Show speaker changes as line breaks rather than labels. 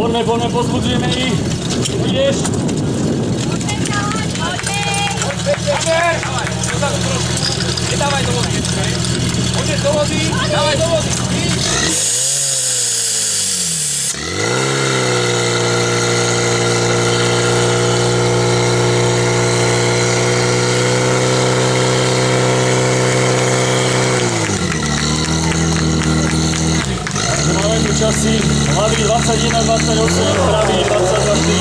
Poďme, pozbudzujeme ich. Ideš?
Nedávaj do vody. Poďme do vody, dávaj do vody.
Máme tu časy hlavy 21-28, pravý 21.